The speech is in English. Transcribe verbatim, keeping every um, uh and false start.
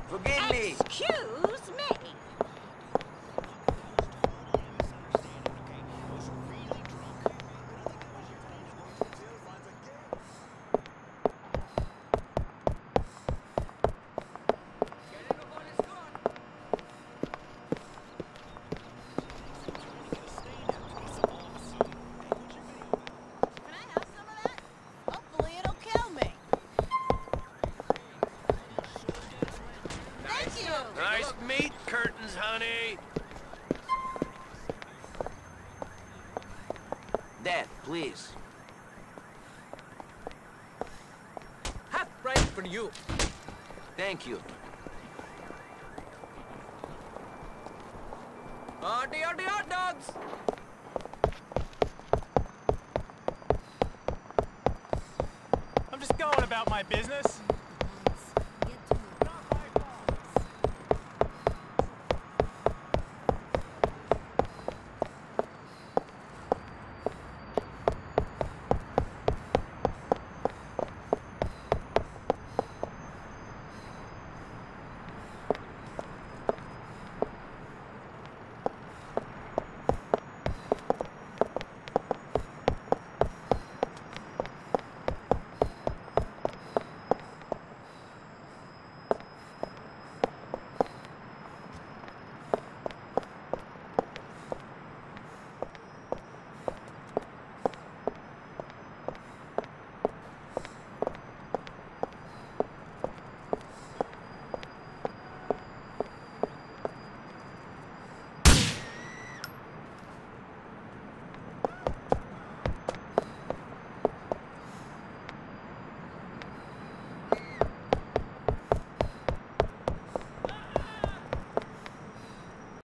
Forgive me. Excuse me. Nice meat curtains, honey. Dad, please. Half price for you. Thank you. Auntie, auntie, hot dogs. I'm just going about my business.